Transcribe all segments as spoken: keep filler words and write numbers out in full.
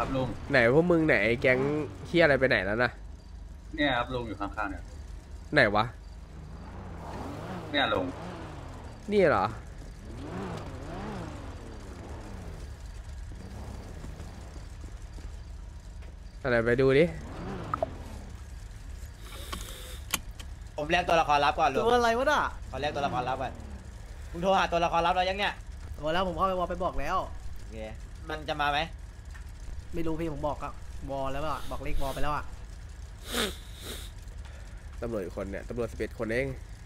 ครับลุงไหนพวกมึงไหนแก๊งเฮียอะไรไปไหนแล้วนะเนี่ยครับลุงอยู่ข้างๆเนี่ยไหนวะเนี่ยลุงนี่เหรออะไรไปดูดิผมเรียกตัวละครลับก่อนลุงตัวอะไรวะน่ะขอเรียกตัวละครลับก่อนมึงโทรหาตัวละครลับเรายังเนี่ยบอกแล้วผมเข้าไปวอลไปบอกแล้วโอเคมันจะมาไหมไม่รู้พี่ผมบอกอะวอลแล้วอะบอกเลขวอลไปแล้วอะตำรวจอีกคนเนี่ยตำรวจสิบเอ็ดคนเอง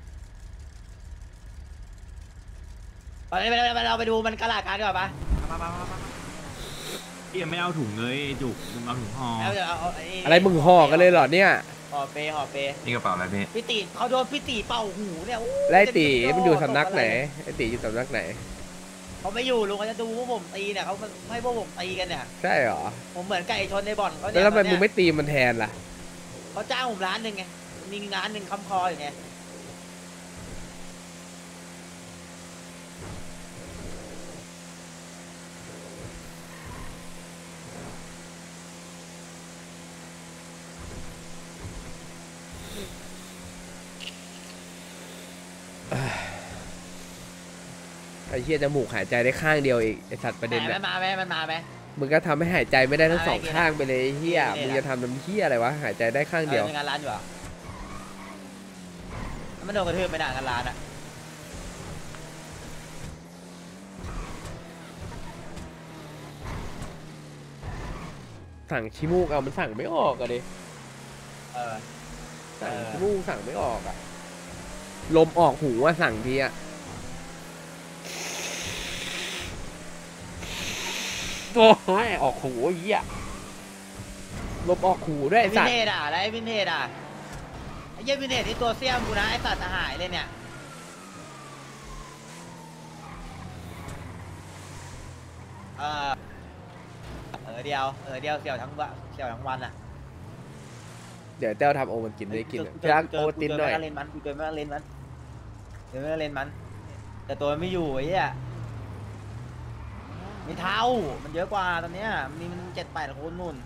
ไปไปไปเราไปดูมันกระลาการก่อนปะมามามามาพี่ยังไม่เอาถุงเลยจุกมึงเอาถุงห่อแล้วเดี๋ยวเอาอะไรมึงห่อกันเลยเหรอเนี่ยห่อเปห่อเปนี่กระเป๋าอะไรพี่พี่ตีเขาโดนพี่ตีเป่าหูเนี่ยไล่ตีมันอยู่สำนักไหนไอตีอยู่สำนักไหนเขาไม่อยู่ลุงเขาจะดูพวกผมตีเนี่ยเขาให้พวกผมตีกันเนี่ยใช่เหรอผมเหมือนไก่ชนในบ่อนเขาเนี่ยแล้วทำไมมึงไม่ตีมันแทนล่ะเขาจ้างผมร้านหนึ่งไงมีงานหนึ่งคำคออยู่ไงไอ้เหี้ยจมูกหายใจได้ข้างเดียวอีกไอ้สัตว์ประเด็นเนี่ยมันมาไหมมันมาไหมมึงก็ทำให้หายใจไม่ได้ทั้งสองข้างไปเลยเหี้ยมึงจะทำน้ำเหี้ยอะไรวะหายใจได้ข้างเดียวงานร้านอยู่อ่ะมันโดนกระทืบไปหนักงานร้านอ่ะสั่งชิมูกเอามันสั่งไม่ออกอะดิเออสั่งชิมูกสั่งไม่ออกอะลมออกหูว่าสั่งทีอะโอ้ยออกหูเหี้ยลมออกหูด้วยไอ้สัตว์วินเทจอ่ะได้วินเทจอ่ะไอ้เยี่ยวินเทจที่ตัวเสี้ยมกูนะไอ้สัตว์หายเลยเนี่ยเออเออเดียวเออเดียวเสี่ยวทั้งวันเสี่ยวทั้งวันอ่ะเดี๋ยวเต้าทำโอมันกินได้กินพี่รักโอตินหน่อยเล่นมันกูเกินไม่เล่นมันเกินไม่เล่นมันแต่ตัวไม่อยู่ไอ้เหี้ยมีเท้ามันเยอะกว่าตอนเนี้ยมีมันเจ็ดแปดคนนู่น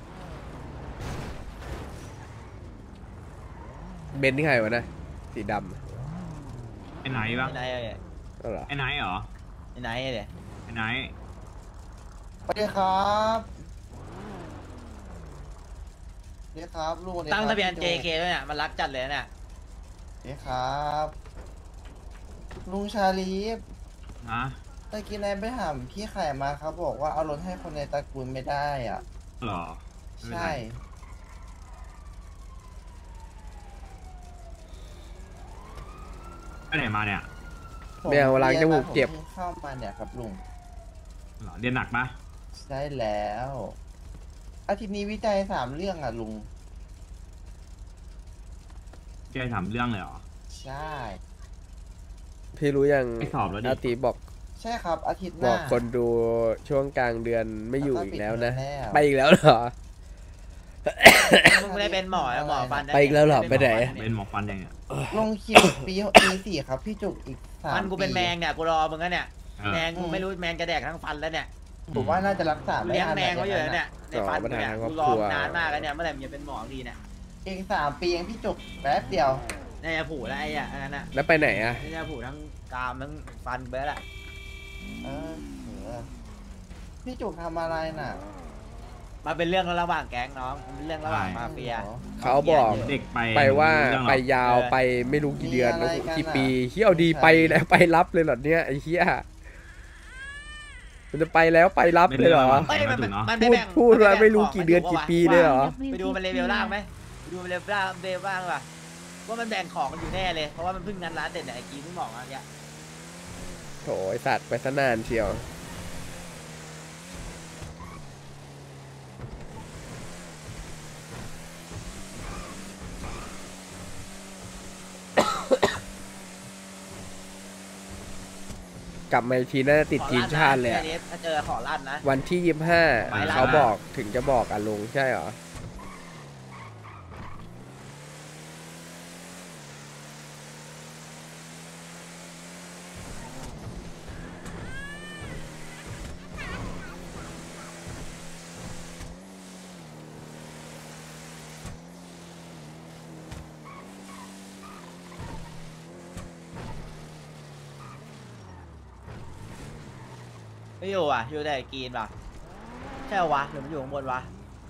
เบนที่ใครวะนะสีดไอ้ไหนบ้างไอ้ไหนไอ้ไอ้ไหนเหรอไอ้ไหนเลยไอ้ไหนสวัสดีครับสวัสดีครับลุงตั้งทะเบียน เจ เค ด้วยเนี่ยมันรักจัดเลยเนี่ยสวัสดีครับลุงชาลีฟนะตะกี้นายไปถามพี่ไข่มาครับบอกว่าเอารถให้คนในตระกูลไม่ได้อ่ะหรอใช่ไปไหนมาเนี่ยเดี๋ยวล้างจมูกเจ็บเข้ามาเนี่ยครับลุงหรอเรียนหนักปะใช่แล้วอาทิตย์นี้วิจัยสามเรื่องอ่ะลุงแกถามเรื่องเลยเหรอใช่พี่รู้ยังไม่สอบแล้วดิอาตีบอกใช่ครับอาทิตย์หน้าบอกคนดูช่วงกลางเดือนไม่อยู่อีกแล้วนะไปอีกแล้วเหรอมึงไม่ได้เป็นหมอหมอฟันไปอีกแล้วเหรอไปไหนเป็นหมอฟันยังไงลงคิวปีปีสี่ครับพี่จุกอีกสามฟันกูเป็นแมงเนี่ยกูรอมึงกันเนี่ยแมงกูไม่รู้แมงกระแดกทั้งฟันแล้วเนี่ยผมว่าน่าจะรักษาเลี้ยงแมงไว้เยอะเนี่ยในฟันเนี่ยกูรอนานมากแล้วเนี่ยเมื่อไหร่มึงจะเป็นหมอทีเนี่ยเองสามปีเองพี่จุกแป๊บเดียวนี่จะผูแล้วไอ้อะอันนั้นอะแล้วไปไหนอะนี่จะผูทั้งกรามทั้งฟันเบ้อละเออพี่จุกทำอะไรน่ะมาเป็นเรื่องระหว่างแก๊งน้องเป็นเรื่องระหว่างมาเฟียเขาบอกเด็กไปไปว่าไปยาวไปไม่รู้กี่เดือนกี่ปีเฮี้ยวดีไปแล้วไปรับเลยเหรอเนี่ยไอ้เฮี้ยมันจะไปแล้วไปรับเลยเหรอพูดพูดว่าไม่รู้กี่เดือนกี่ปีเลยเหรอไปดูมันเลเวลล่างไหมไปดูมันเลเวลล่างเลเวลล่างป่ะว่ามันแบ่งของกันอยู่แน่เลยเพราะว่ามันเพิ่งงานร้านเด็ดไหนกีเพิ่งบอกอะไรเงี้ยโถไอสัตว์ไปซะนานเชียวกลับมาทีน่าจะติดทีมชาติเลยถ้าเจอขอลั่นนะวันที่ยี่สิบห้าเขาบอกถึงจะบอกอ่ะลุงใช่เหรออยู่อ่ะอยู่แต่กรีนป่ะใช่วะหรือมันอยู่ข้างบนวะ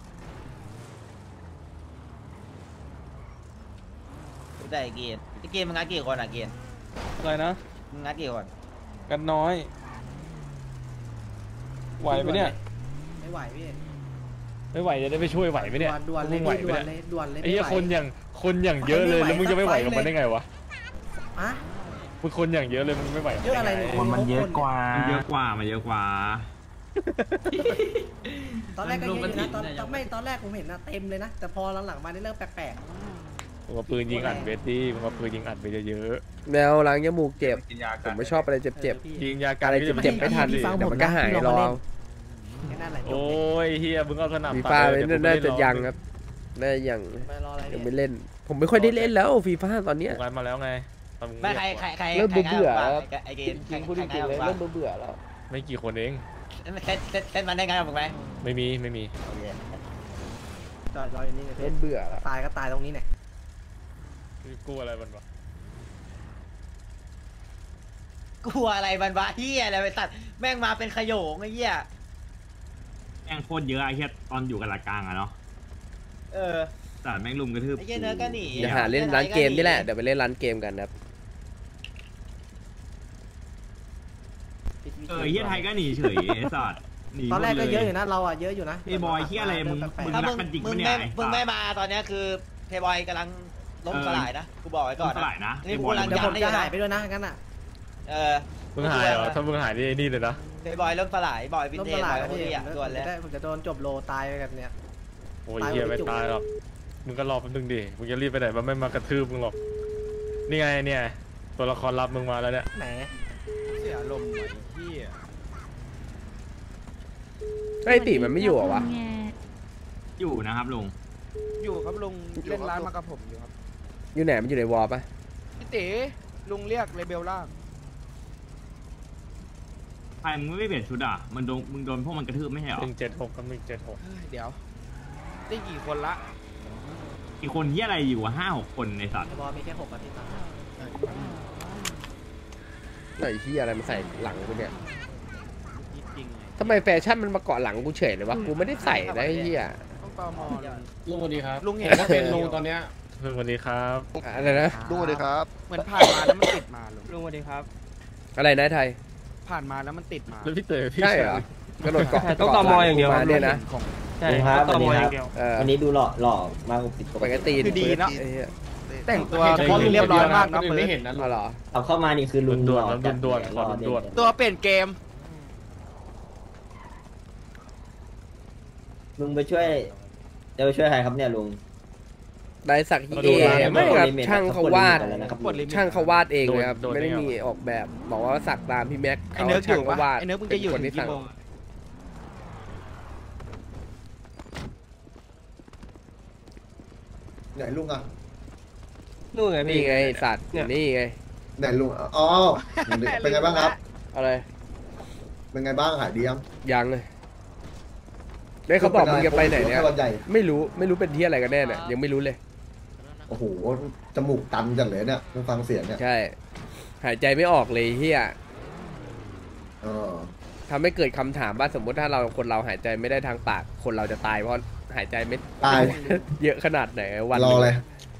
อยู่แต่กรีนไอ้กรีนมึงงัดกี่คนอ่ะกรีนอะไรนะมึงงัดกี่คนกันน้อย ไหวไหมเนี่ยไม่ไหวพี่ไม่ไหวจะได้ไปช่วยไหวไหมเนี่ยด่วนๆเลยมึงไหวพี่ไหมด่วนเนี่ยเลยด่วนเลยไอ้เหี้ยม่หวคนอย่างคนอย่างเยอะเลยไม่ไหวแล้วมึงจะไม่ไหวกับมันสักไฟเลยได้ไงวะอะมึงคนอย่างเยอะเลยมึงไม่ไหวกับเยอะอะไรด้เนี่ยงคนมันเยอะกว่ามันเยอะกว่ามันเยอะกว่าตอนแรกก็เยอะอยู่นะตอนตอนไม่ตอนแรกผมเห็นนะเต็มเลยนะ แต่พอหลังๆมาได้เริ่มแปลกมึงเอาปืนยิงอัดเวทดี้มึงเอาปืนยิงอัดไปเยอะแมวล้างจมูกเจ็บกินยาผกันมไม่ชอบอะไรเจ็บๆยิงยาๆกันอะไรเจ็บๆไม่ทันดิเดี๋ยวมันก็หายรอๆแค่นั้นแหละจบโอ้ยเฮียมึงเอาสนับฟีตัดฟ่าเลยไม่เดี๋ยวกูน่าไม่จะเล่นยังหรอกครับน่าจะยังไม่รออะไรยังพี่ไม่เล่น ผมไม่ค่อยได้เล่นแล้วฟีฟ่าตอนเนี้ยกูกันมาแล้วไงตอนงไม่ใครเรียกใครใครเริ่มใครเบื่อใครแล้วไอ้เกณฑ์จริงๆพูดจใครริงๆเลยใครเริ่มเบื่อๆแล้วไม่กี่คนเองเซ็ตเซ็ตเซ็ตมันได้ไงกับมึงไหมไม่มีไม่มีจอดรออยู่นี่เลยเริ่มเบื่อแล้วตายก็ตายตรงนี้เนี่ยกูอะไรมันวะกลัวอะไรมันวะเฮียอะไรไปตัดแม่งมาเป็นขโยงไอ้เหี้ยแม่งโคตรเยอะไอ้เหี้ยตอนอยู่กับหลักกลางอะเนาะเออแต่แม่งลุมกระทืบไอ้เหี้ยเนื้อก็หนีอย่าหาเล่นร้านเกมนี่แหละเดี๋ยวไปเล่นร้านเกมกันครับเออไอ้เหี้ยไทยก็หนีเฉยไอ้สัตว์หนีหมตอดนแรกก็ลเยอะอยู่นะเราอ่ะเยอะอยู่นะไอ้บอยเหี้ยอะไรมึงมึงถ้ารัมึกงกันจริงมึปะงเนี่ยไม่ไอ้มึงไม่สัตว์มาตอนเนี้ยคือเพย์บอยกำลังล้มสลายนะกูบอกไว้ก่อนล้มสลายนะนี่กูไอ้บอยกำลังเดี๋ยวผมย้ำได้จะอยู่หายนะไปด้วยนะงั้นอ่ะเออมึงหายเหรอถ้ามึงหายนี่ไอ้นี่เลยนะเพย์บอยล้มสลายบอยวินล้มเทตจบลาดอยแล้วพวกพี่นี้อ่ะส่วนผมแล้จะวได้ผมจะโดนจบโลตายไปแบบเนี้ยโอ้ยตายเฮียไม่ไม่จุกตายหรอกมึงก็รอแป๊บนึงดิมึงจะรีบไปไหนมันไม่มากระทืบมึงหรอกนี่ไงเนี่ยตัวละครลับมึงมาแล้วเนี่ยแหมเสียลมไหวพี่ไอ้ยตีมันไม่อยู่เหรอวะอยู่นะครับลุงอยู่ครับลุงเล่นร้านมากับผมอยู่ครับอยู่ไหนมันอยู่ในวอลปะพี่เต๋ลุงเรียกเลเบลล่างใครมึงไม่เปลี่ยนชุดอ่ะมันโดนมึงโดนพวกมันกระทืบไม่ใช่เหรอหนึ่งเจ็ดหกกับหนึ่งเจ็ดหกเฮ้ยเดี๋ยว ได้กี่คนละอีกคนเหี้ยอะไรอยู่อะห้าหกคนในสัตว์บอลมีแค่หกอาทิตย์ไอ้ที่อะไรมาใส่หลังกูเนี่ยจริงไงทำไมแฟชั่นมันมาเกาะหลังกูเฉยเลยวะกูไม่ได้ใส่นะไอ้เหี้ยต้องตอมอลุงสวัสดีครับลุงเห็นว่าเป็นลุงตอนเนี้ยสวัสดีครับอะไรนะลุงสวัสดีครับเหมือนผ่านมาแล้วมันติดมาลุงลุงสวัสดีครับอะไรนะไทยผ่านมาแล้วมันติดมาแล้วพี่เต๋อพี่ใช่เหรอ กระโดดเกาะต้องต่อมออย่างเดียวมาเนี่ยนะใช่ครับวันนี้ครับเออวันนี้ดูหล่อหล่อมากกว่าผิดปกปกติติคือดีนะไอ้เหี้ยแต่งตัวพอเรียบร้อยมากนะคนอื่นเปิไม่ดเห็นนะลุอ๋อง เหรอเอาเข้ามานี่คือลุงด่หวนล่อๆจัดด่วนๆขอด่วนตัวเปลี่ยนเกมลุงไปช่วยจะไปช่วยใครครับเนี่ยลุงได้สักก็เอดูร้านไม่ครับลิมิตช่างเขาวาดนะครับกดลิมิตช่างเขาวาดเองเลยครับไม่ได้มีออกแบบบอกว่าสักตามพี่แม็กไอ้เนิร์กอยู่ช่างเขาปะวาดไอ้เนิร์กมึงจะอยู่ป็นคนถึงที่สั่กี่โมงไหนลุงอ่ะนู่นไงนี่ไงสัตว์นี่ไงไหนลุงอ่ะอ๋อเป็นไงบ้างครับอะไรเป็นไงบ้างหายดียังยังเลยได้เขาบอกมึงจะไปไหนเนี่ยแค่วันใหญ่ไม่รู้ไม่รู้เป็นที่อะไรกันแน่เนี่ยยังไม่รู้เลยโอ้โหจมูกตันจังเลยเนี่ยฟังเสียงเนี่ยใช่ หายใจไม่ออกเลยเฮียเออทำให้เกิดคำถามว่าสมมติถ้าเราคนเราหายใจไม่ได้ทางปากคนเราจะตายเพราะหายใจไม่ตายเยอะขนาดไหนวันรอเลย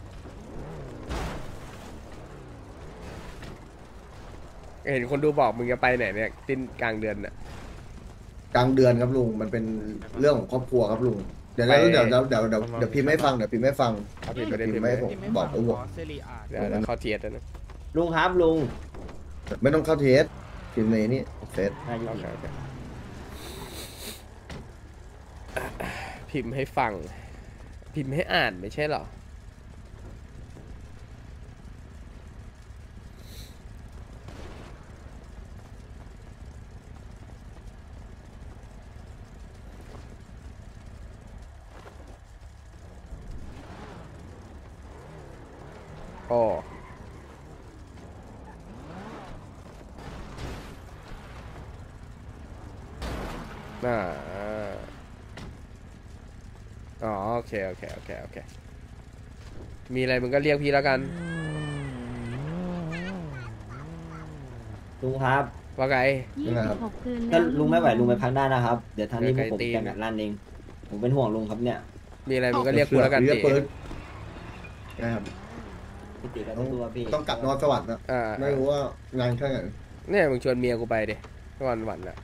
เห็นคนดูบอกมึงจะไปไหนเนี่ยสิ้นกลางเดือนน่ะกลางเดือนครับลุงมันเป็นเรื่องของครอบครัวครับลุงเดี๋ยวเดี๋ยวเดี๋ยวเดี๋ยวเดี๋ยวเดี๋ยวเดี๋ยวพิมพ์ให้ฟังเดี๋ยวพิมพ์ให้ฟังเอาผิดไปได้พิผิดมพ์ไปให้ผมที่ไม่บอกฟังไว้หมดขอเซรีอาร์เดี๋ยวเดี๋ยวเข้าเทียร์แล้วนะลุงครับลุงไม่ต้องเข้าเทสพิมพ์ในนี่เฟซน่าจะโอดีเคโอเคพิมพ์ให้ฟัง พิมพ์ให้อ่านไม่ใช่เหรอ โอ้อ่าอ๋อโอเคโอเคโอเคโอเคมีอะไรมึงก็เรียกพี่แล้วกันลุงครับว่าไงยังไงครับถ้าลุงไม่ไหวลุงไปพักได้นะครับ เดี๋ยวทางนี้พวกผมไกลตีนจะลั่นเอง ผมเป็นห่วงลุงครับเนี่ยมีอะไรมึงก็เรียกกูแล้วกันเรียกดิเปิดนะครับพี่ติกับตัวพี่ต้องกลับนอนสวัสดิ์นะอ่าไม่รู้ว่างานแค่ไหนเนี่ยมึงชวนเมียกูไปดิวันวันอ่ะ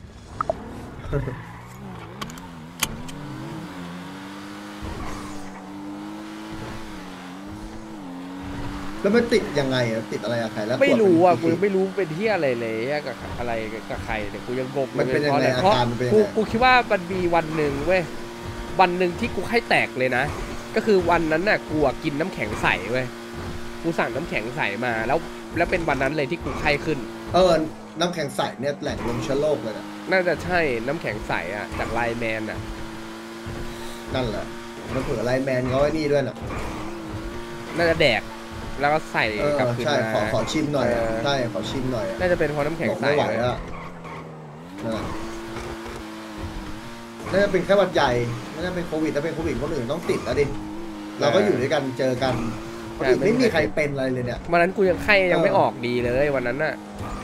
แล้วมันติดยังไงอะติดอะไรอะใครแล้วไม่รู้อ่ะปกูวดยังไม่รู้เป็นที่อะไรเลยอะกับอะไรกับใครเนี่ยกูยังงงมันเป็นยังไงพราะอาการมันเป็นยังกูไงกูคิดว่ามันมีวันหนึ่งเว้ยวันหนึ่งที่กูไข้แตกเลยนะ ก็คือวันนั้นน่ะกูอะกินน้ำแข็งใสเว้ยกูสั่งน้ำแข็งใสมาแล้วแล้วเป็นวันนั้นเลยที่กูไข้ขึ้นเออน้ำแข็งใสเนี่ยแหล่งลมเชื้อโรคเลยนะน่าจะใช่น้ำแข็งใสอ่ะจากไลน์แมนอ่ะนั่นแหละมันเผื่อไลน์แมนเขาไอ้นี่ด้วยนะน่าจะแดกแล้วก็ใส่เออกลับคืนใช่มาขอขอชิมหน่อยอะเออใช่ขอชิมหน่อยอะน่าจะเป็นเพราะน้ำแข็งบอกใสไม่ไหวเว้ยอะนั่นแหละน่าจะเป็นแค่หวัดใหญ่ไม่น่าเป็นโควิดถ้าเป็นโควิดคนอื่นต้องติดแล้วดิเราก็อยู่ด้วยกันเจอกันคนอื่นไม่มีใครเป็นอะไรเลยเนี่ยวันนั้นกูยังไข้ยังเออไม่ออกดีเลยวันนั้นน่ะ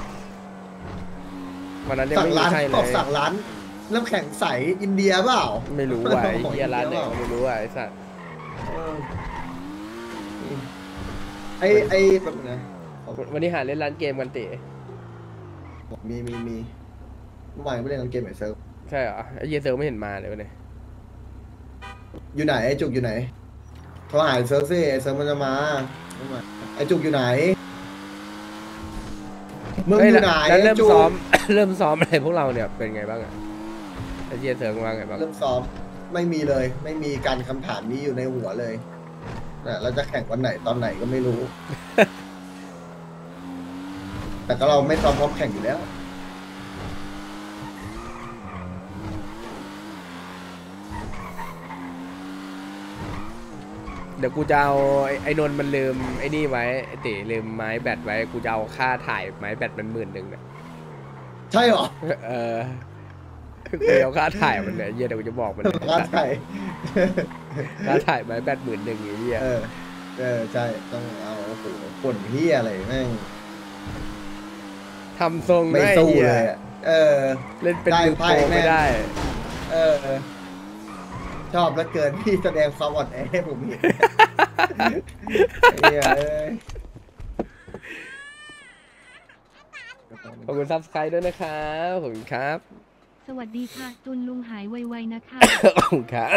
วันนั้นยังสั่งไม่มีร้านไข้เลบอกยสั่งร้านน้ำแข็งใสอินเดียเปล่าไม่รู้ว่ะไอ้เหี้ยร้านไหนเปล่าก็ไม่รู้ว่ะไอ้สัตว์เออไอไอแบบไงวันนี้หาเล่นร้านเกมกันติมีมีมีเมื่อวานไม่เล่นเกมไหนเซิร์ฟใช่เหรอไอ้เหี้ยเซอร์ไม่เห็นมาเลยวันนี้อยู่ไหนไอจุกอยู่ไหนโทรหาไอ้เซิร์ฟสิไอเซิร์ฟมันจะมาไอจุกอยู่ไหนมึงเฮ้ยอยู่ไหนแล้วเริ่มไจุกซ้อม เริ่มซ้อมอะไรพวกเราเนี่ยเป็นไงบ้างอะไอ้เหี้ยเซอร์ว่าไงบ้างเริ่มซ้อมไม่มีเลย ไม่มีการคำถามนี้อยู่ในหัวเลยนะเราจะแข่งวันไหนตอนไหนก็ไม่รู้ แต่ก็เราไม่ซ้อมพร้อมแข่งอยู่แล้วเดี๋ยวกูจะเอาไอ้ไอ้นนท์มันลืมไอ้นี่ไว้ไอ้ติลืมไม้แบตไว้กูจะเอาค่าถ่ายไม้แบตมันหมื่นหนึ่งเนี่ยใช่เหรอเออกูจะเอาค่าถ่ายมันเนี่ยเหี้ยเดี๋ยวกูจะบอกมันเลยร้านไทยค่าถ่ายไม้แบตหมื่นหนึ่งอย่างเงี้ยเออ เออ ใช่ ต้องเอาโอ้โหปนเฮียอะไรแม่งทำทรงไม่ด้สู้หี้เลยอะเออเล่นเป็นได้ยูไพ่โกแม่ไม่งได้เออ ชอบแล้วเกินที่แสดงความอ่อนแอให้ผมเห็นเฮียเอ้ยขอบคุณซับสไครต์ด้วยนะครับขอบคุณครับสวัสดีค่ะ จุนลุงหายไวๆนะคะขอบคุณครับ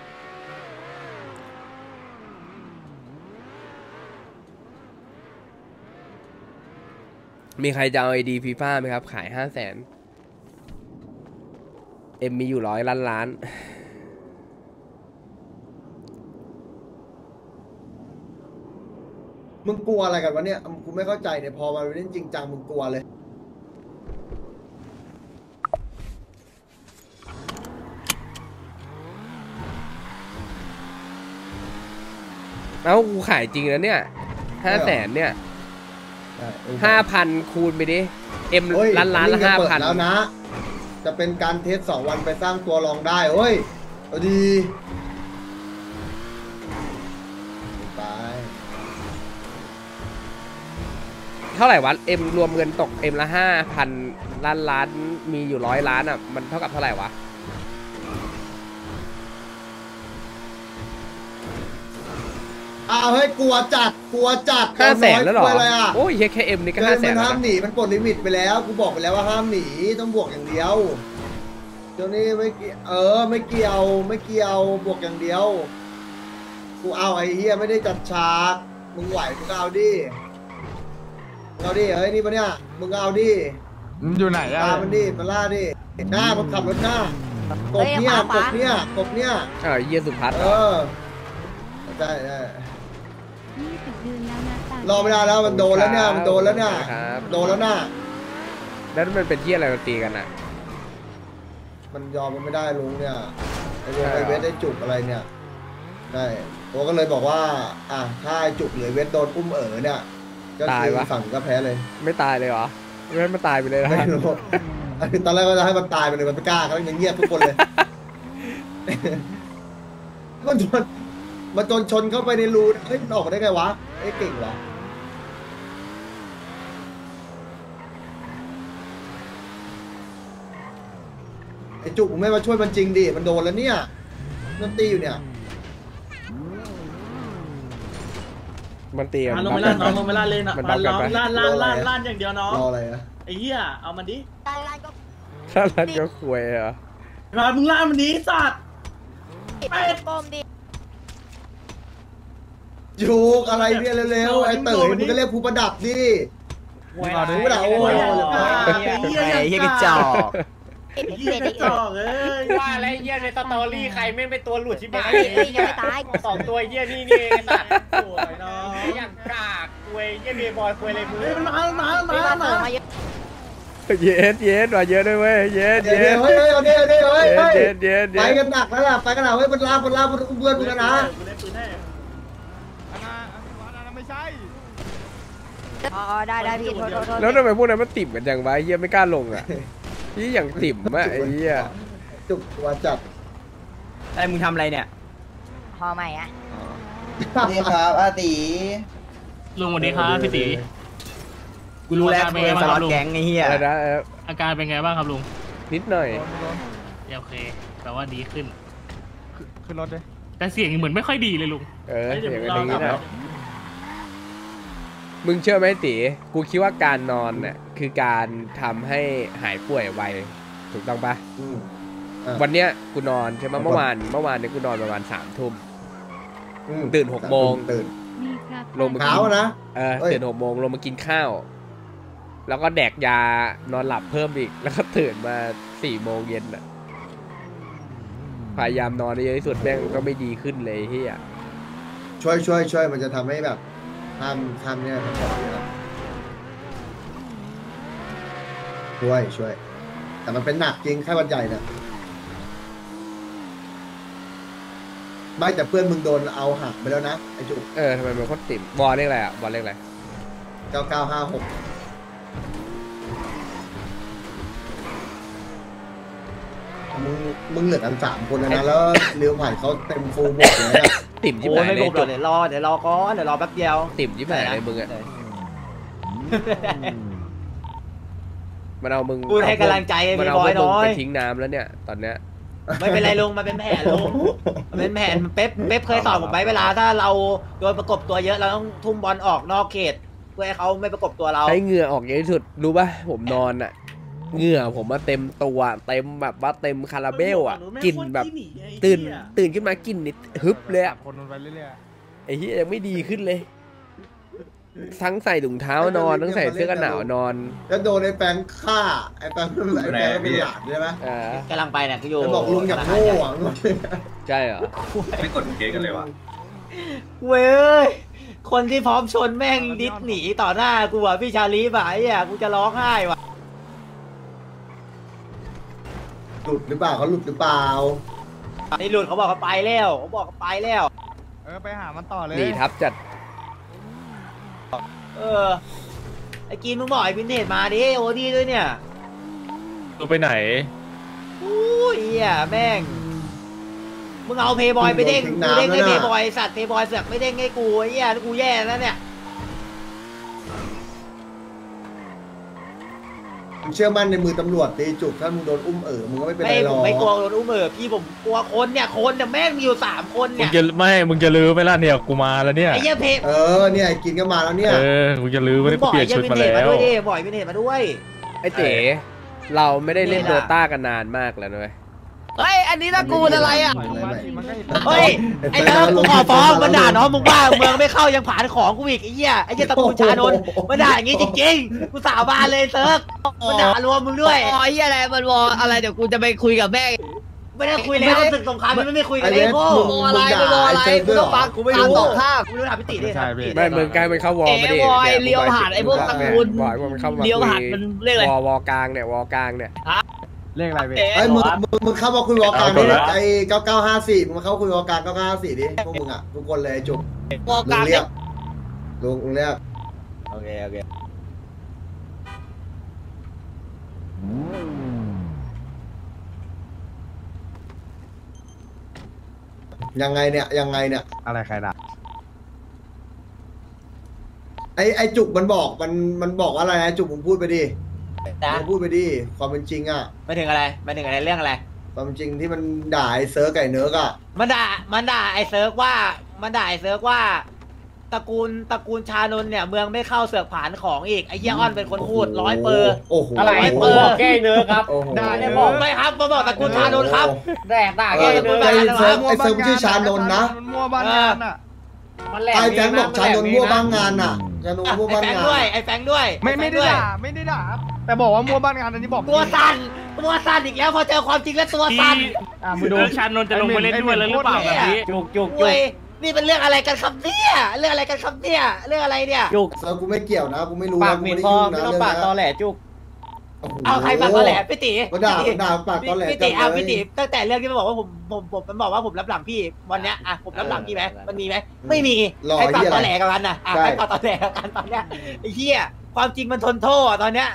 มีใครจะเอาไอดีฟีฟ่าไหมครับ ขายห้าแสนเอ็มมีอยู่ร้อยล้านล้านมึงกลัวอะไรกันวะเนี่ยกูไม่เข้าใจเนี่ยพอมาเล่นจริงจังมึงกลัวเลยเอ้ากูขายจริงแล้วเนี่ยห้าแสนเนี่ยใช่ห้าพันคูณไปดิ เอ็มเฮ้ยล้านล้านละจะห้าเปิดพันแล้วนะ จะเป็นการเทสสองวันไปสร้างตัวรองได้เฮ้ยเอาดีไปเท่าไหร่วะ เอ็มรวมเงินตกเอ็มละห้าพันล้านล้านมีอยู่ร้อยล้านอ่ะ มันเท่ากับเท่าไหร่วะอ้าวเฮ้ยกลัวจัดกลัวจัดห้าแสนแล้วเหรอกลัอะไรอ่ะโอ้ยเฮียแค่เอ็มนี่ก็เกิห้าน แสมัน นแล้วห้ามนะหนีมันปลดลิมิตไปแล้วกูบอกไปแล้วว่าห้ามหนีต้องบวกอย่างเดียวเดี๋ยวนี้ไม่เกี่ยวเออไม่เกี่ยวไม่เกี่ยวบวกอย่างเดียวกูเอาไอ้เฮียไม่ได้จัดฉากมึงไหวมึงเอาดิมึงเอาดิเฮ้ยนี่ปะเนี่ยมึงเอาดิมันอยู่ไหนอะตามมันดิมาล่าดิหน้ามันขับรถหน้ากบเนี่ยกบเนี่ยกบเนี่ยเออเฮียสุพัฒน์เออใช่ใช่ยี่สิบเดือนแล้วนะตารอไม่ได้แล้วมันโดนแล้วเนี่ยมันโดนแล้วเนี่ยครับโดนแล้วน่ะแล้วมันเป็นที่อะไรมาตีกันอ่ะมันยอมมันไม่ได้ลุงเนี่ยไอ้วงใช่ไอเหรอเวทได้จุกอะไรเนี่ยใช่โอก็เลยบอกว่าอ่ะถ้าไอ้จุกหรือเวทโดนอุ้มเอ๋อเนี่ยก็คือฝั่งก็แพ้เลยไม่ตายเลยเหรอไม่งั้นมันตายไปเลยนะไม่รู้อันนี้ตอนแรกก็จะให้มันตายไปเลยมันไม่กล้าเขายังเงียบทุกคนเลย มันชนมันจนชนเข้าไปในรูเฮ้ยมันออกมาได้ไงวะเอ้ยเก่งเหรอไอ้จุกมึงไม่มาช่วยมันจริงดิมันโดนแล้วเนี่ยมันตีอยู่เนี่ยมันเตรียมลงไปล่านน้องลงไปล่านเลยนะมันบัฟกันปะล่านล่านล่านล่านอย่างเดียวน้องรออะไรอะไอ้เหี้ยเอามันดิถ้ารันก็คุยเหรอมามึงล่านมันนี้สัตว์จุกอะไรเนี่ยเร็วๆไอ้เต๋อมึงก็เรียกผู้ประดับดิมาผู้ประดับโอ้ยไอ้เหี้ยไอ้เหี้ยกระจอกไอ้เหี้ยกระจอกเอ้ยว่าอะไรเหี้ยในสตอรี่ใครไม่เป็นตัวหลุดชิบหายยังไม่ตายสองตัวเหี้ยนี่นี่เองสัตว์สวยน้องอย่างกากคุยเหี้ยเบย์บอยคุยอะไรมึงเฮ้ยมันมามามามาเย็ดเย็ดมาเยอะด้วยเว้ยเย็ดเดี๋ยวเย็ดเฮ้ยเฮ้ยเดี๋ยวเดี๋ยวเฮ้ยเฮ้ยเย็ดเย็ดไปเย็ดกันหนักแล้วล่ะไปกันหนักเฮ้ยมันลากมันลากมันอุ้มเพื่อนมึงนะกูเล่นปืนแน่อ๋อได้ได้พี่โทษโทษโทษแล้วทำไมพวกนั้นมันติ่มกันจังวะไอ้เหี้ยไม่กล้าลงอ่ะนี่อย่างติ่มอะไอ้เหี้ยจุกว่าจัดไอ้มึงทำอะไรเนี่ยพอใหม่อะนี่ครับอาตีลุงสวัสดีครับพี่ตีกูรู้แล้วมึงเป็นสล็อตแก๊งไอ้เหี้ยอะไรนะเอออาการเป็นไงบ้างครับลุงนิดหน่อยโอเคแปลว่าดีขึ้นขึ้นรถเลยแต่เสียงเหมือนไม่ค่อยดีเลยลุงเอออย่างนี้นะมึงเชื่อไหมตีกูคิดว่าการนอนเนี่ยคือการทำให้หายป่วยไวถูกต้องปะอืมอ่ะวันเนี้ยกูนอนใช่ไหมเมื่อวานเมื่อวานเนี่ยกูนอนประมาณสามทุ่มอืมตื่นหกโมงตื่นมีครับลงมาเช้ากินนะเออเอ้ยตื่นหกโมงลงมากินข้าว แล้วก็แดกยานอนหลับเพิ่มอีก แล้วก็ตื่นมาสี่โมงเย็นอ่ะพยายามนอนให้เยอะที่สุดแม่งก็ไม่ดีขึ้นเลยเฮียช่วยช่วยช่วยมันจะทำให้แบบทำทำเนี่ยทำแบบนี้ครับช่วยช่วย แต่มันเป็นหนักจริงแค่วันใหญ่เนี่ยไม่แต่เพื่อนมึงโดนเอาหักไปแล้วนะไอ้จุกเออทำไมมันโคตรติ่มบอลเลขอะไรอ่ะบอลเลขอะไรเก้าเก้าห้าหกมึงมึงเหลือกันสามคนแล้วนะแล้วเลี้ยวผ่านเขาเต็มฟูลหมดเลยนะติ่มที่โอ้ไหนยไม่เลกยบหรอกเดี๋ยวรอเดี๋ยวรอก่อนเดี๋ยวรอแป๊บเดียวติ่มที่ไหนเลยมึงอ่ะมันเอามึงพูดให้กำลังใจไอ้มันพี่เอาบพอวย กมึงน้อยไปทิ้งน้ำแล้วเนี่ยตอนเนี้ยไม่เป็นไรลุงมันเป็นแผนลุงมันเป็นแผนเป๊ปเป๊ปเคยสอนผมไว้เวลาถ้าเราโดนประกบตัวเยอะเราต้องทุ่มบอลออกนอกเขตเพื่อให้เขาไม่ประกบตัวเราให้เหงื่อออกเยอะที่สุดรู้ป่ะผมนอนอ่ะเหงื่อผมมาเต็มตัวเต็มแบบว่าเต็มคาราเบลอ่ะกลิ่นแบบตื่นตื่นขึ้นมากลิ่นนี่ฮึบเลยอ่ะคนมันไปเรื่อยไอ้เหี้ยยังไม่ดีขึ้นเลย ทั้งใส่ถุงเท้านอนทั้งใส่เสื้อกันหนาวนอนแล้วโดนไอ้แปงฆ่าไอ้แปงไอ้แปงเป็นหลานใช่ไหมอ่ากำลังไปเนี่ยก็อยู่แล้วบอกลุงอย่างโง่อะใช่เหรอไม่กดเกมกันเลยวะเว้ยคนที่พร้อมชนแม่งดิสหนีต่อหน้ากูอ่ะพี่ชาลีบ่ะไอ้เหี้ยกูจะร้องไห้ว่ะหลุดหรือเปล่าเขาหลุดหรือเปล่านี่หลุดเขาบอกเขาไปแล้วเขาบอกเขาไปแล้วๆเออไปหามันต่อเลยหนีทับจัดเออไอ้กินมึงบอกไอ้พินเทจมาดิโอดีด้วยเนี่ยตัวไปไหนอู้ยเหี้ยแม่งมึงเอาเพย์บอยไปเด้งกูเด้งให้เพย์บอยสัตว์เพย์บอยเสือกไม่เด้งให้กูไอ้เหี้ยกูแย่แล้วเนี่ยมึงเชื่อมั่นในมือตำรวจตีจุกถ้ามึงโดนอุ้มเอ๋อมึงก็ไม่เป็นไรไม่หรผอมกไม่กลัวโดนอุ้มเออพี่ผมกลัวคนเนี่ยคนเนี่ยแม่งมีอยู่สามคนมึเนี่งยจะไม่ มึงจะลื้อไหมล่ะเนี่ยกูมาแล้วเนี่ยไอ้เหี้ยเพย์เออเนี่ยไอ้กินก็มาแล้วเนี่ยเออ มึงจะลื้อไม่ได้บอกเปลี่ยไอ้นเหี้ยชุดพินมาเทจแล้มาว ด้วยดิบอกไอ้พินเทจมาด้วยไอ้เต๋เราไม่ได้เล่นไม่โดล่ะต้ากันนานมากแล้วนะเว้ยเฮ้ยอันนี้ตระกูลอะไรอ่ะไม่ไม่มันก็เฮ้ยไอ้เลิฟกูขอฟ้องมันด่าน้องมึงว่าเมืองไม่เข้ายังผ่านของกูอีกไอ้เหี้ยไอ้เหี้ยตระกูลชานนท์มันด่าอย่างงี้จริงๆกูสาบานเลยเซิร์กมันด่ารวมมึงด้วยอ๋อไอ้อะไรมันวออะไรเดี๋ยวกูจะไปคุยกับแม่ไม่ได้คุยแล้วศึกสงครามมันไม่ได้คุยกัไอ้นเวเองสโง่มึงวอมึอะไรงด่าวอไอ้อะไรเซิร์ฟกูด้วยเหรต้องอฟังกูไม่รู้ตอบภาพกูรู้ถามพี่ติดิถามพี่ติไม่มึงกลายเป็นเข้าวอลมาดิเอ๋วอยนี่เลี้ยวผ่านไอ้พวกตระกูลบอกให้มันเข้ามาเลี้ยวผ่านมันเรียกอะไรวอลวอลกลางเนี่ยวอลกลางเนี่ยเลขอะไรเว้ยไอ้ยมึงมึงมึงเข้ามาคุยวอลกลางดิไอ้เก้าเก้าห้าสี่มึงมาเข้าคุยวอลกลางเก้าเก้าห้าสี่ดิพวกมึงอ่ะทุกคนเลยไอ้จุกวอลลุกลางงเรียกลุงลุงเรียกโอเคโอเคยังไงเนี่ยยังไงเนี่ยอะไรใครด่าไอ้ไอ้จุกมันบอกมันมันบอกว่าอะไรนะจุกมึงพูดไปดินะมึงพูดไปดิความเป็นจริงอ่ะไม่ถึงอะไรไม่ถึงอะไรเรื่องอะไรความจริงที่มันด่าไอ้เซิร์กไก่เนิร์กอ่ะมันด่ามันด่าไอ้เซิร์กว่ามันด่าไอ้เซิร์กว่าตระกูลตระกูลชานนท์เนี่ยเมืองไม่เข้าเสือกผานของอีกไอ้เหี้ยอ้อนเป็นคนพูดร้อยเปอร์โอ้โหอะไรเปอร์แก้เนื้อครับด่าเนี่ยบอกไม่ครับมาบอกตระกูลชานนท์ครับแดกด่าเอแก้อตระกูลไอ้ชานนท์เซิร์กไอ้เซิร์กชื่อชานนท์นะมั่วบ้านงานอ่ะไอ้แฟงบอกชานนท์มั่วบ้างงานอ่ะชานนท์มั่วไอ้บ้างแฟงงานด้วยไอ้แฟงด้วยไม่ไม่ได้ด่าไม่ได้ด่าแต่บอกว่ามั่วบ้านงานอันนี้บอกตัวสั่นตัวสั่นอีกแล้วพอเจอความจริงแล้วตัวสั่นอ่ะมึงดูชานนท์จะลงไปเล่นด้วยแล้วหรือเปล่าแบบนี้จุกจุกเว้ยนี่เป็นเรื่องอะไรกันครับเนี่ยเรื่องอะไรกันครับเนี่ยเรื่องอะไรเนี่ยจุกเซิร์กกูไม่เกี่ยวนะกูไม่รู้ปานะกกูมีไม่ได้คอยุ่งไม่นะต้องเรื่องปากนี้ตอแหลจุกเอาใครปากตอแหลพี่ตีก็ด่าด่าปากตอแหลพี่จัตีงอ่ะเลพี่ตียตั้งแต่เรื่องที่มันบอกว่าผมผมผมมันบอกว่าผมรับหลังพี่วันเนี้ยอ่ะผมรับหลังพี่ไหมมันมีไหมไม่มีใครปากตอแหลกับมันน่ะอ่ะใครปากตอแหลกับกันตอนเนี้ยไอ้เหี้ยความจริงมันทนโทษตอนเนี้ย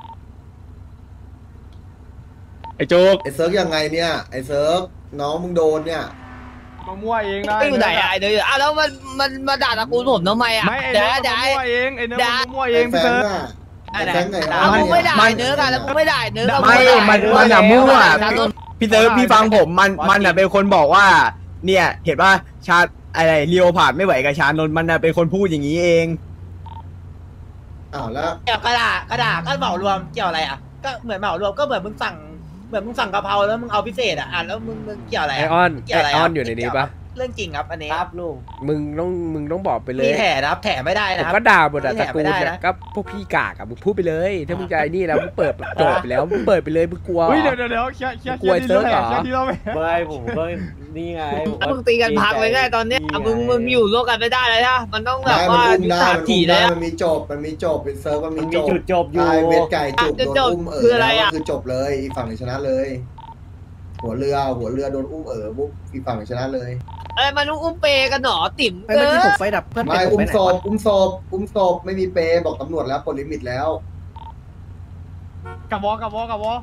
ไอ้โจ๊กไอ้เซิร์กยังไงเนี่ยไอ้เซิร์กน้องมึงโดนเนี่ยมามั่วเองได้ไม่อยู่ไหนอะไอ้เดี๋ยวอ้าวแล้วมันมันมาด่าตระกูลผมทำไมอะไม่ไอ้เดี๋ยวเนื้อเดี๋ยวมั่วเองไอ้เนื้อมั่วเอไอ้งแฟพี่งเซิร์ฟอ่ะไอ้แฟงไงอ้าวอ่ะมึงไม่เนี่ยด่าเนื้อกันแล้วมึงไม่ด่าเนื้อกันไม่มันมันอะมั่วชาโนนพี่เซิร์ฟพี่ฟังผมมันมันอะเป็นคนบอกว่า เนี่ยเห็นว่าชาอะไรเรียวผ่านไม่ไหวกับชานนท์มันอะเป็นคนพูดอย่างนี้เองอ้าวแล้วเกี่ยวกระดาษกระดาษก็เหมารวมเกี่ยวอะไรอ่ะก็เหมือนเหมารวมก็เหมือนมึงสั่งเหมือนมึงสั่งกะเพราแล้วมึงเอาพิเศษอ่ะอ่ะแล้วมึงมึงเกี่ยวอะไรไอออนเกี่ยวอะไรไอออนอยู่ในนี้ปะเรื่องจริงครับอันนี้ครับลุงมึงต้องมึงต้องบอกไปเลยมีแถนะครับแถไม่ได้ผมนะครับก็ด่าหมดอะไม่ตแถระกูลไม่ได้เนี่ยนะก็พวกพี่กากอะมึงพูดไปเลยถ้ามึงใจนี่แล้วมึงเปิดโจทย์ไปแล้วมึงเปิดไปเลยมึงกลัวเฮ้ยเดี๋ยวเดี๋ยวเดี๋ยวเคลียร์เคลียร์กลัวไอ้เซิร์ฟเหรอเคลียร์ที่เราไม่ไม่ผมก็นี่ไงผมก็มึงตีกันพักเลยได้ตอนเนี้ยมึงมึงอยู่ร่วมกันไม่ได้เลยนะมันต้องแบบได้มันว่าอุ้มมีได้สามมันถีอุ้มได้แล้วมันมีจบมันมีจบเป็นเซิร์ฟมันมัมีนจมีบจุดจบอยู่ตายเวทไก่จุกจุดโดจนบอุ้มเอ๋คืออะไรแล้วอะคือจบเลยอีกฝั่งหนึ่งชนะเลย หัวเรือหัวเรือโดนอุ้มเอ๋อปุ๊บอีกฝั่งหนึ่งชนะเลยอะไรมันอุ้มเปกันหนอติ๋มไอ้เมื่อกี้ผมไฟดับเพื่อนไม่อุ้มศพอุ้มศพอุ้มศพไม่มีเปย์บอกตำรวจแล้วปลดลิมิตแล้วกับวอกับวอกับวอ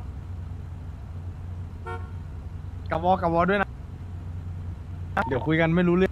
กับวอกับวอด้วยนะเดี๋ยวคุยกันไม่รู้เรื่อง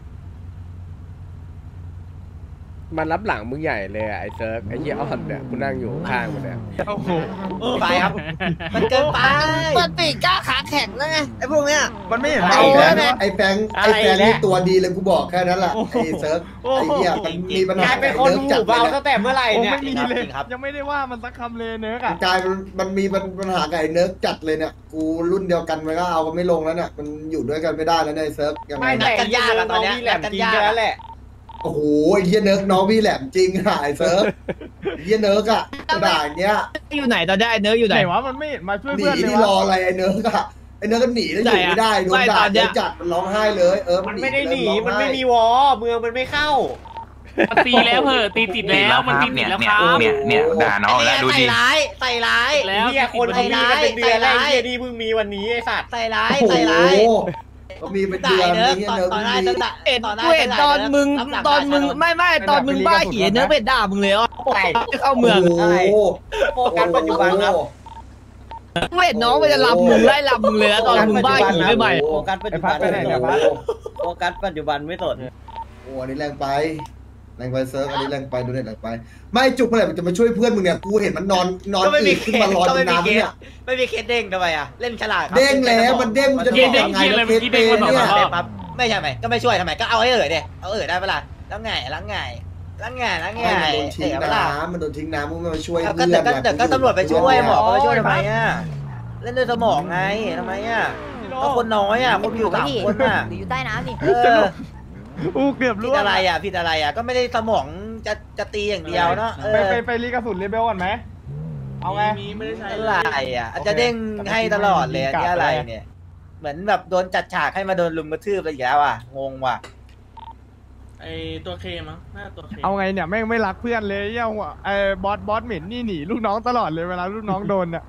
มันรับหลังมึงใหญ่เลยอะไอเซิร์ฟไอเหี้ยออนเนี่ยกูนั่งอยู่ข้างมันเนี่ยโอ้โหไปครับ มันเกินไปมันปีกกล้าขาแข็งแล้วไงไอ้พวกเนี้ยมันไม่เห็นไอ้เมาแฟเลยงไอ้แฟงไอ้แฟงนี่ตัวดีเลยกูบอกแค่นั้นแหละไอ้เซิร์ฟไอ้เหี้ยมันมีปัญหากับไอ้เนิร์กจัดเลยนะแต่เมื่อไหร่โอ้เนี่ยไม่มีเลยจริงครับยังไม่ได้ว่ามันสักคำเลยเนื้ออะกลายเป็นมันมีปัญหากับไอ้เนิร์กจัดเลยเนี่ยกูรุ่นเดียวกันมันก็เอากันไม่ลงแล้วเนี่ยมันอยู่ด้วยกันไม่ได้แล้วในยไอ้เซิร์ฟยังไงนัดกันยากอะตอนเนี้ยนัดกันยากอะโอ้โหไอ้เหี้ยเนิร์กน้องพี่แหลมจริงอะไอ้เซิร์ฟไอ้เหี้ยเนิร์กอะด่าอย่างเงี้ยอยู่ไหนตอนนี้ไอ้เนื้ออยู่ไหไหนนวะมันไม่เห็นมาช่วยหนีเพื่อนเลยที่รอวะอะไรไอ้เนิร์กอะไอ้เนิร์กก็หนีแล้วอยู่ไม่ได้โดนด่าเยอะจัดมันร้องไห้เลยเออมันไม่ได้หนีมันไม่มีวอเมืองมันไม่เข้าตีแล้วเหอะตีติดแล้วมันตีติดแล้วครับเนี่ยเนี่ยด่าน้องแล้วดูดิใส่ร้ายใส่ร้ายแล้วเฮียคนเขามีกันเป็นเดือนแล้วไอ้เฮียดีเพิ่งมีวันนี้ไอ้สัตว์ใส่ร้ายโอ้โหใส่ร้ายก็มีเป็นด่าเดือนเนื้อไอ้เหี้ยตอนเนิร์กตอนหน้ามีตั้งแต่เอ็ดตอนหน้ากูเห็นตอนมึงตอนมึงไม่ไม่ตอนมึงบ้าเหียเนื้อเป็ดด่ามึงเลยอ่ะเข้าเมืองโอ้โหโฟกัสปัจจุบันครับไม่เห็นน้องมันจะลำมึงไล่ลำมึงเลยนะตอนมึงบ้าหีไม่ใหม่โฟกัสปัจจุบันไอ้พัดไปไหนเนี่ยพัดโฟกัสปัจจุบันไม่สนโอ้อันนี้แรงไปแรงไปเซิร์ฟอันนี้แรงไปดูเด็ดแรงไป ไม่จุกเมื่อไหร่มันจะมาช่วยเพื่อนมึงเนี่ยกูเห็นมันนอนนอนก็ไม่มีอีกเคขึ้นสมาลอยก็บไม่นมีน้ำเคสเนี่ยไม่มีเคสเด้งทำไมอ่ะเล่นฉลาดครับเด้งแล้วมันเด้งมันจะบอกยังไงแล้วเคสเปย์เนี่ยปั๊บไม่ใช่ไหมก็ไม่ช่วยทำไมก็เอาให้เอ๋ยเดียเอาเอ๋ยได้ปะล่ะแล้วไงแล้วไงแล้วไงแล้วไงมันโดนทิ้งเอ๋ยปะล่ะน้ำมันโดนทิ้งน้ำมึงมาช่วยก็เพื่อนแต่ก็แต่ก็ตำรวจไปช่วยหมอก็ไปช่วยโอ้ยทำไมอ่ะเล่นด้วยสมองไงทำไมอ่ะก็คนน้อยอ่ะคนอยู่สามคนอ่ะอยู่ใต้น้ำนี่เอออู้เกือบผิรู้ดอะไรอ่ะผิดอะไรอ่ะก็ไม่ได้สมองจะจะตีอย่างเดียวเนาะเอไปอไปไปรีกระสุนเรเบลก่อนไหมเอาไงอะไรอ่ะอาจจะเด้งให้ตลอดเลยอันนี้อะไรเนี่ย เหมือนแบบโดนจัดฉากให้มาโดนลุมกระทืบอะไรอย่างเงี้ยว่ะงงว่ะไอตัวเคมั้งน่าตัวเคเอาไงเนี่ยแม่งไม่รักเพื่อนเลยเหี้ย่าหัวไอ้บอสบอสเหม็นนี่หนีลูกน้องตลอดเลยเวลาลูกน้องโดนเนี่ย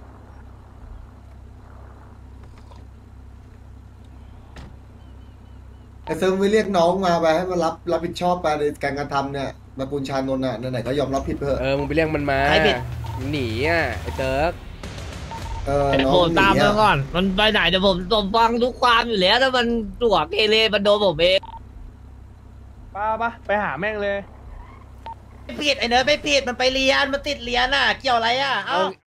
ไอ้เซิร์ฟไปเรียกน้องมาไปให้มารับรับผิดชอบไปในการกระทำเนี่ยมาปูนชานนท์อ่ะไหนๆก็ยอมรับผิดเถอะเออมึงไปเรียกมันมาใครผิดมันหนีอ่ะไอเซิร์ฟเออน้อโอ้งหตามนีมาอ่ะก่อน มันไปไหนเดี๋ยวผมผมฟังทุกความอยู่แล้วถ้ามันตัวเกเรมันโดนผมเองป้าปะไปหาแม่งเลยไม่ผิดไอ้เนิร์ดไม่ผิดมันไปเรียนมันติดเรียนน่ะเกี่ยวอะไรอ่ะเอ้า